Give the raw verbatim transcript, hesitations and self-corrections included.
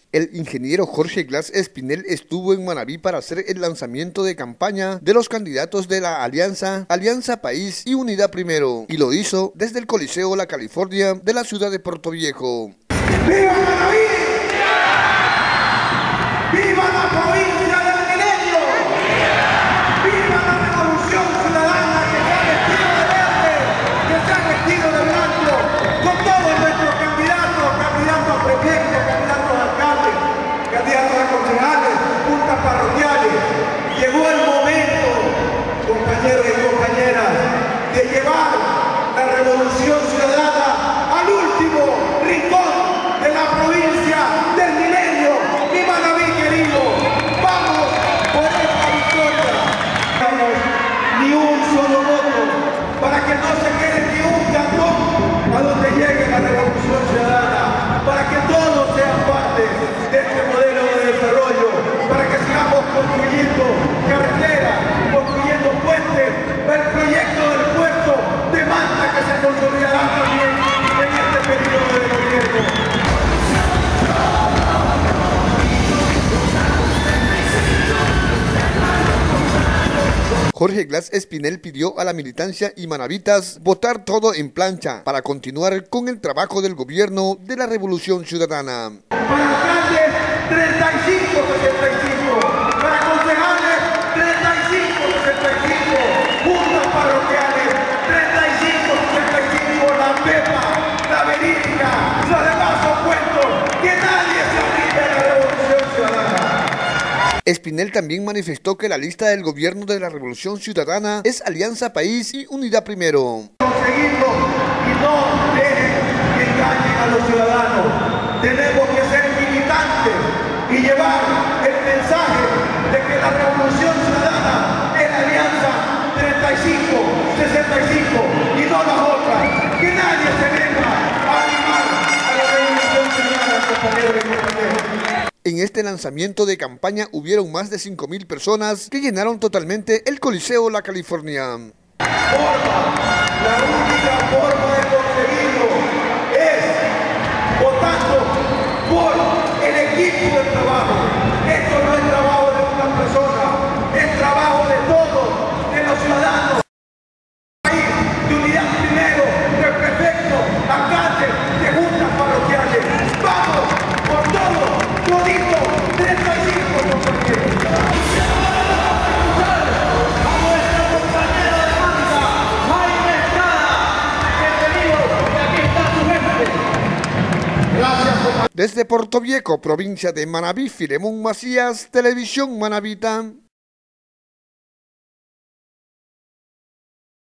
El ingeniero Jorge Glass Espinel estuvo en Manabí para hacer el lanzamiento de campaña de los candidatos de la Alianza, Alianza País y Unidad Primero, y lo hizo desde el Coliseo La California de la ciudad de Portoviejo. ¡Viva Manabí! ¡Viva la provincia del Milenio! ¡Viva la revolución ciudadana que se ha vestido de verde, que se ha vestido de blanco, con todos nuestros candidatos, candidatos a prefecto, candidatos a alcalde, candidatos a concejales, juntas parroquiales? Llegó el momento, compañeros y compañeras, de llevar la revolución ciudadana al último rincón de la provincia del Milenio. ¡Mi Manabí querido! ¡Vamos por esta victoria! Ni un solo voto para que no se quede ni un cantón a donde llegue la revolución ciudadana, para que todos sean parte de este modelo de desarrollo, para que sigamos construyendo carreteras, construyendo puentes, el proyecto del puerto de Manta que se consolidará también en este periodo de gobierno. Jorge Glass Espinel pidió a la militancia y manavitas votar todo en plancha para continuar con el trabajo del gobierno de la Revolución Ciudadana. Para alcaldes, treinta y cinco sesenta y cinco. Para concejales, treinta y cinco sesenta y cinco. Juntas parroquiales, treinta y cinco sesenta y cinco. La Pepa, la Verídica, los demás son cuentos. Que nadie se olvide de la Revolución Ciudadana. Espinel también manifestó que la lista del gobierno de la Revolución Ciudadana es Alianza País y Unidad Primero. Conseguirlo y no dejen que engañen a los ciudadanos. Tenemos que ser militantes y llevar el mensaje de que la Revolución Ciudadana es la Alianza treinta y cinco sesenta y cinco y no las otras. Que nadie se venga a animar a la Revolución Ciudadana, compañeros y compañeras. En este lanzamiento de campaña hubieron más de cinco mil personas que llenaron totalmente el Coliseo La California. Forma, la única forma de conseguirlo es votando por el equipo de trabajo. Esto no es trabajo de una persona, es trabajo de todos, de los ciudadanos. De Unidad Primero, de prefecto, alcalde, de juntas parroquiales. ¡Vamos por todo! ¡Todito! treinta y cinco compañeros. Desde Portoviejo, provincia de Manabí, Filemón Macías, Televisión Manabita.